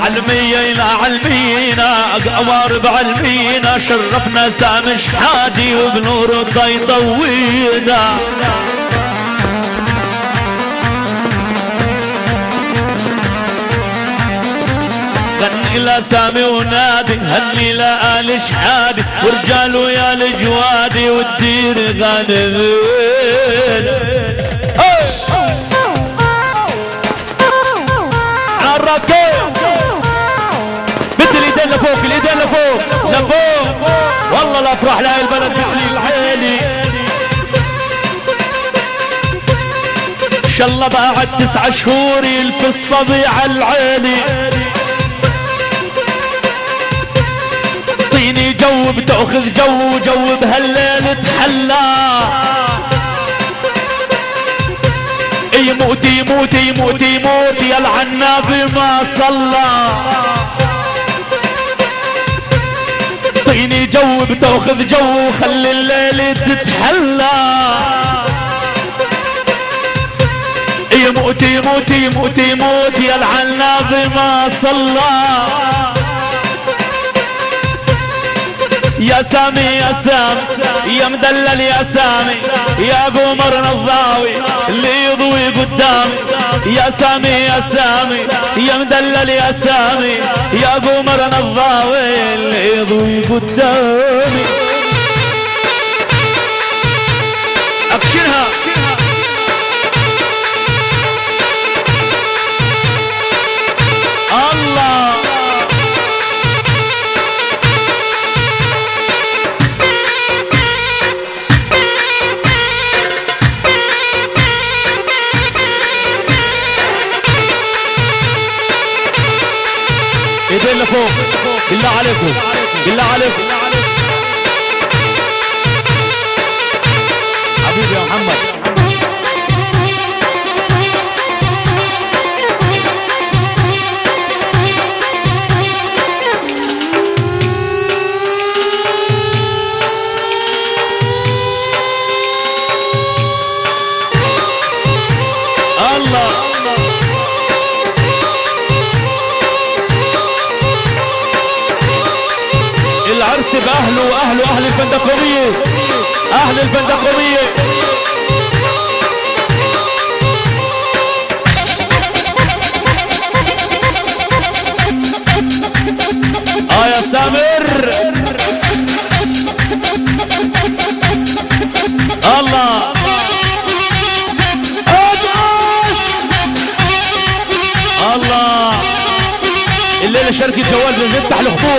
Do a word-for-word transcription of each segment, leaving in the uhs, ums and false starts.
علمينا علمينا قوارب علمينا شرفنا سامي شحادي وبنور الله يضوينا غني لا سامي ونادي هني لا آل شحادي ورجاله يا الجوادي والدير غانمين عالركب مثل ايدين لفوق الايدين لفوق لفوق والله الافراح لهي البلد مثل العيلي ان شاء الله بعد تسع شهور يلفي الصبي على العيلي اعطيني جو بتاخذ جو جو بهالليل تحلى يموت يموت يموت يموت يلعن النبي ما صلى اعطيني جو بتاخذ جو خلي الليل تتحلى يموت يموت يموت يموت يلعن النبي ما صلى يا سامي يا سامي يا مدلل يا سامي يا قمر نضاوي اللي يضوي قدامي يا سامي يا سامي يا مدلل يا سامي يا قمر نضاوي اللي يضوي قدامي ابشرها الله ايدين لفوق بالله عليكم بالله عليكم حبيبي يا محمد الله العرس باهله واهله اهل الفندقويه اهل الفندقويه اه يا سامر الله الله الليله شركه جوال بنفتح الخطوط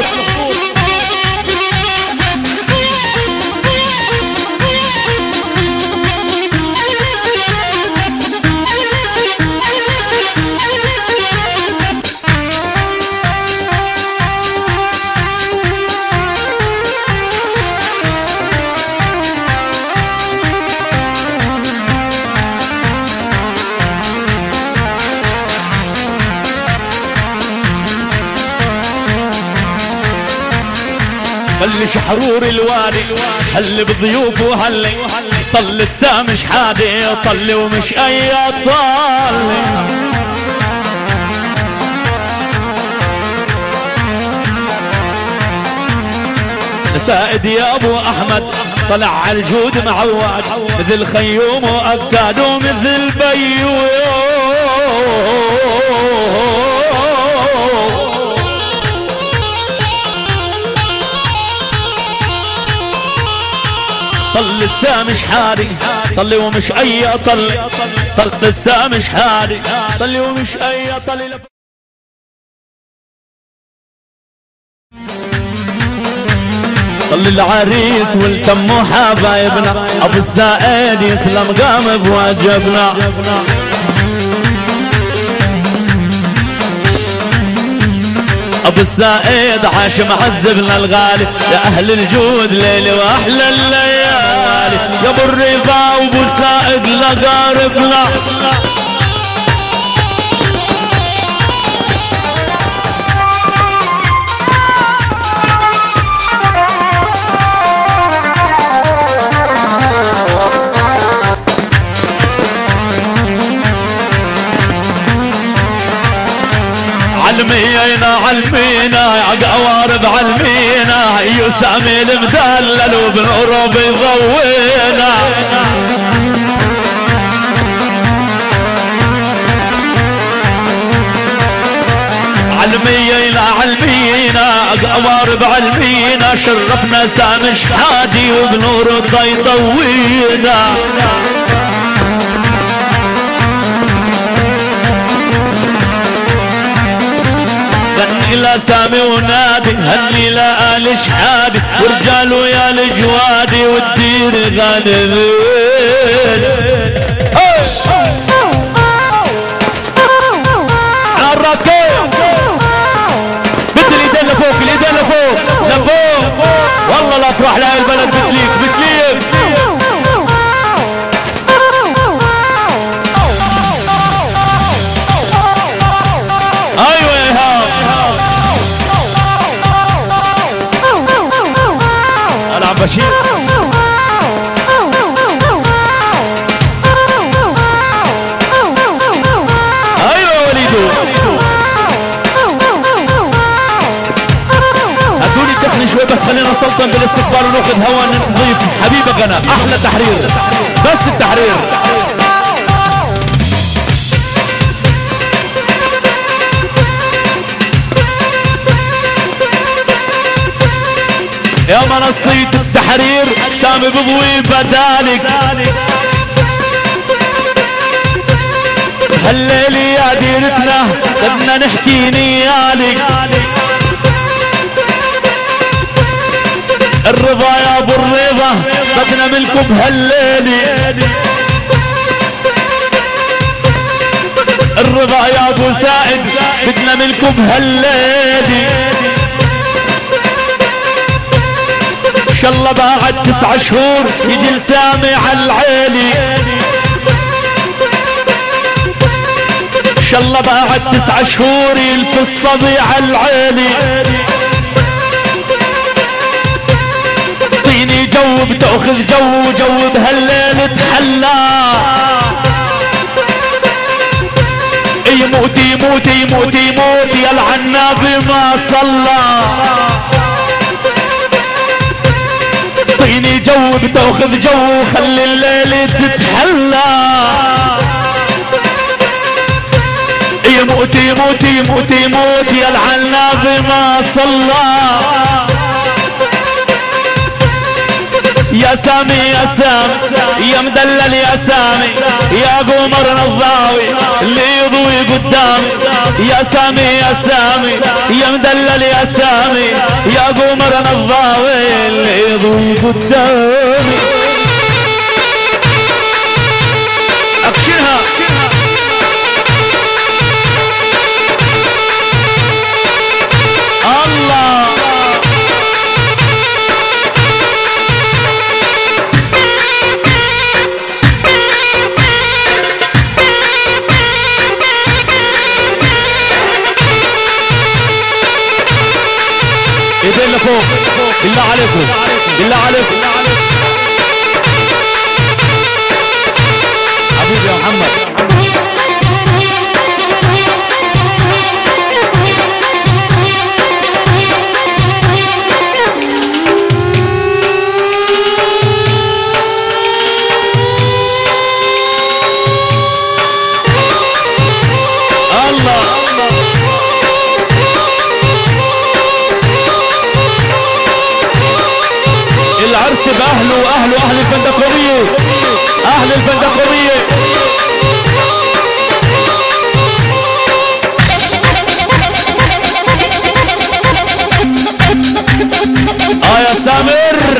خلي شحرور الوادي هل بضيوفه هلي طل السامي شحادي طلي ومش اي طالي سائد يا ابو احمد طلع على الجود معواد مثل خيوم واكاد ومثل بيو طل السامي شحادي طلي ومش اي طلي طل السامي شحادي طلي ومش اي طلي طل العريس والتم حبايبنا ابو الزائد يسلم قام بواجبنا ابو السائد عاش معذبنا الغالي يا اهل الجود ليلي واحلى الليالي يا ابو الرضا وابو السائد لقاربنا علمينا علمينا يا قوارب علمينا يسامي المدلل وبنوره بيضوينا علمينا علمينا قوارب علمينا شرفنا سامي شحادي وبنوره يضوينا هني لا سامي ونادي هني لا آل شحادي ورجاله يا الجوادي والدير غالبين عالراكب مثل ايدين لفوق الايدين لفوق لفوق والله لا افرح لها البلد بتليك بتليك بشير ايوه وليدو هاتولي الدخن شوي بس خلينا نسلطن بالاستقبال وناخذ هوا نضيف حبيبك انا احلى تحرير بس التحرير يا منصية التحرير سامي بضوي بدالك هالليلة يا ديرتنا بدنا نحكي نيالك الرضا يا ابو الرضا بدنا ملكه بهالليلة الرضا يا ابو سائد بدنا ملكه بهالليلة ان شاء الله بعد تسع شهور يجي لسامي على العيلي ان شاء الله بعد تسع شهور يلف الصبي على العيلي طيني جو بتاخذ جو جو بهالليل تحلى يموت يموت يموت يموت يلعن النبي ما صلى طيني جو بتاخذ جو خلي الليل تتحلى يموت يموت يموت يموت يلعن النبي ما صلى يا سامي يا سامي يا مدلل يا سامي يا قمر نضاوي اللي يضوي قدامي يا سامي يا سامي يا مدلل يا سامي يا قمر نضاوي اللي يضوي قدامي ابشرها الله ايدين لفوق بالله عليكم بالله عليكم حبيبي يا محمد العرس باهله واهله اهل الفندقوية اهل الفندقوية اه يا سامر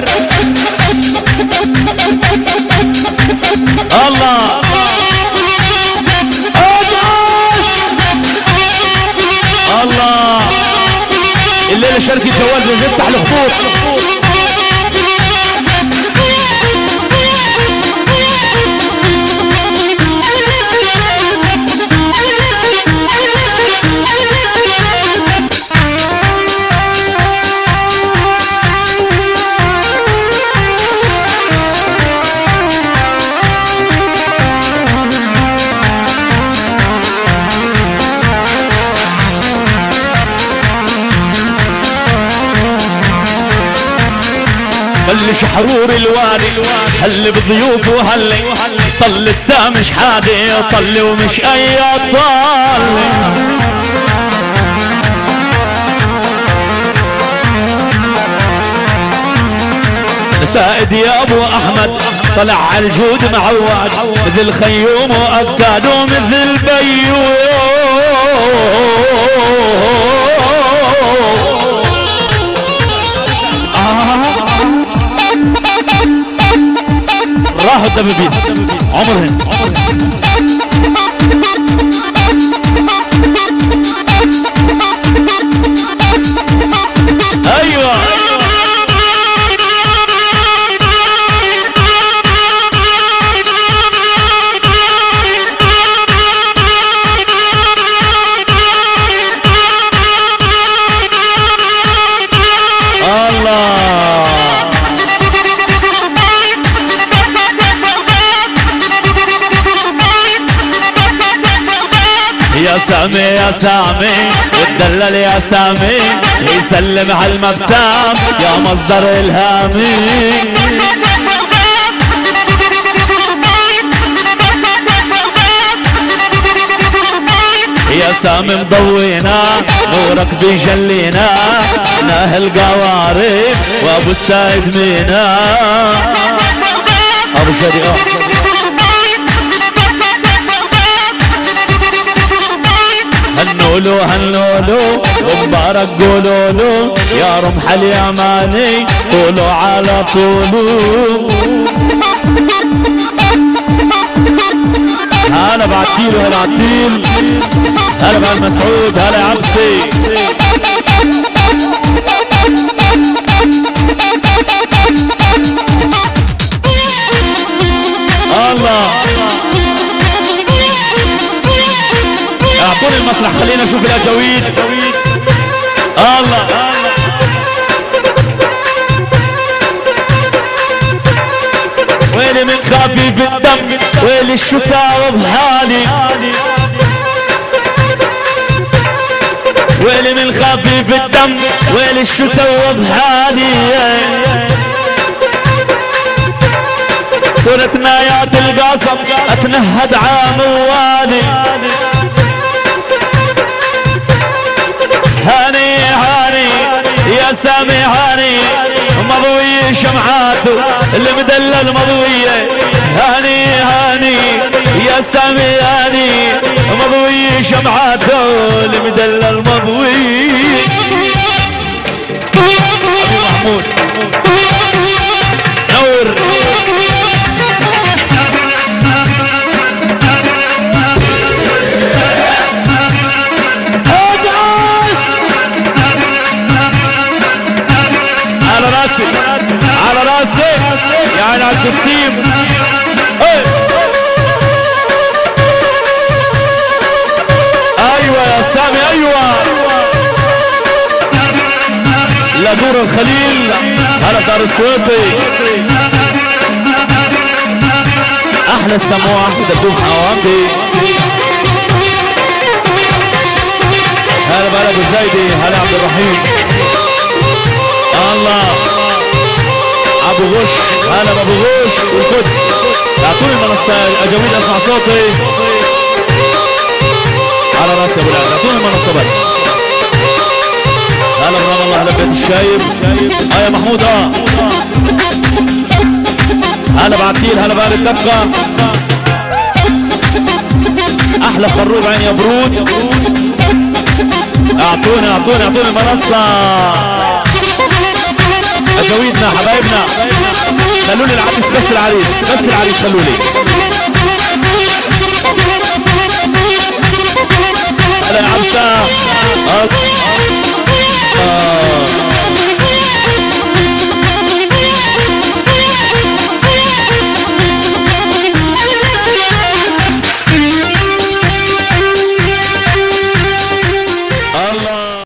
الله الله الليلة شركة جواز بنفتح الخطوط هل شحرور الوالي هل بضيوف وهل طل السامش حادي طل ومش اي طال. سائد يا ابو احمد طلع على الجود معود مثل خيوم واكاد ومثل بيوم. راحوا الدبابين عمرهن. ايوه يا سامي يا سامي وتدلل يا سامي يسلم على المبسام يا مصدر الهامي. يا سامي مضوينا نورك بيجلينا ناهل قوارب وابو السايد مينا ابو شريقه. هنولو هنولو ومبارك قولولو يا رمح اليماني قولوا على طولو. هلا بعتيل هلا عتيل هلا بعالمسعود هلا عبسي. الله اعطوني المسرح خلينا نشوف الاجاويد. الله ويلي من خفيف الدم ويلي شو ساوى بحالي ويلي من خفيف الدم ويلي شو سوى بحالي. صرت نايات القاسم اتنهد عاموالي. هاني هاني يا سامي هاني مضوي شمعاته المدلل مضوية. هاني هاني يا سامي هاني مضوي شمعاته المدلل مضوي. ابو محمود نور على راسي على راسي يعني على التقسيم. ايوه يا سامي ايوه لا دور الخليل على دار السويطي احلى السموع دبوب حوامدي. هلا بلا ابو زايدي هلا عبد الرحيم. الله ابو غش هلا ابو غش والقدس. اعطوني المنصه الاجاويد اسمع صوتي على راسي يا ابو العز. اعطوني المنصه بس. هلا برام الله هلا بيت الشايب. اه يا محمود اه هلا بعتيل هلا بقى الدبقه. احلى خروب عين يا برود. اعطوني اعطوني اعطوني المنصه اجاويدنا حبايبنا. خلوا لي العريس بس العريس بس العريس خلوا لي. هلا يا عبسه. آه. آه.